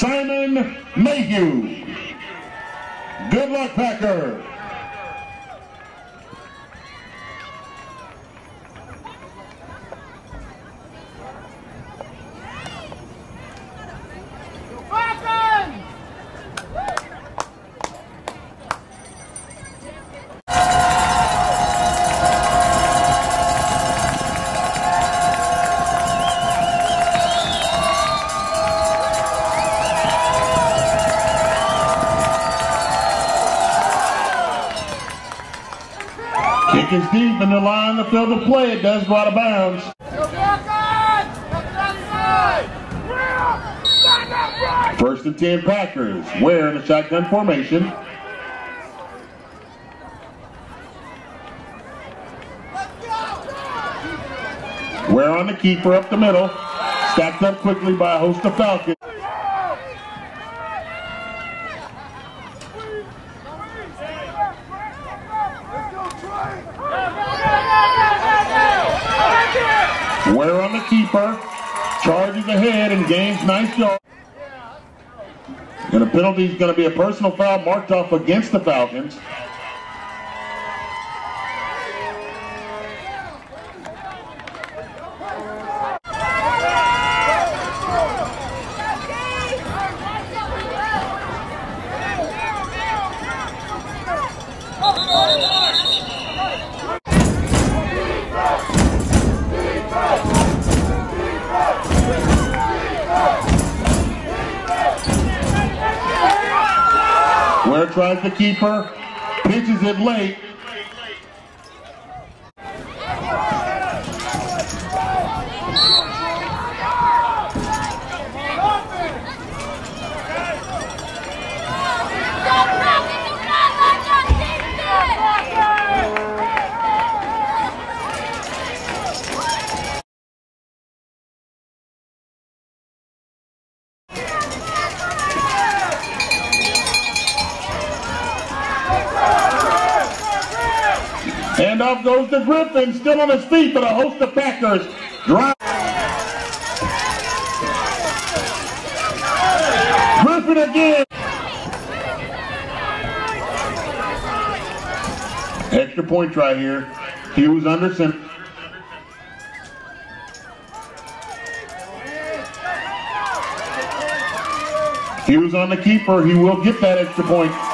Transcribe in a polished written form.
Simon Mayhew. Good luck, Packer. Kick is deep in the line, the field of play. It does go out of bounds. First and 10 Packers. Ware in a shotgun formation. Ware on the keeper up the middle. Stacked up quickly by a host of Falcons. Ware on the keeper, charges ahead and gains nice yard. And a penalty is going to be a personal foul marked off against the Falcons. Ware tries the keeper, pitches it late. And off goes the Griffin, still on his feet, but a host of Packers drive. Griffin again. Extra point try here. Hughes Anderson. Hughes on the keeper. He will get that extra point.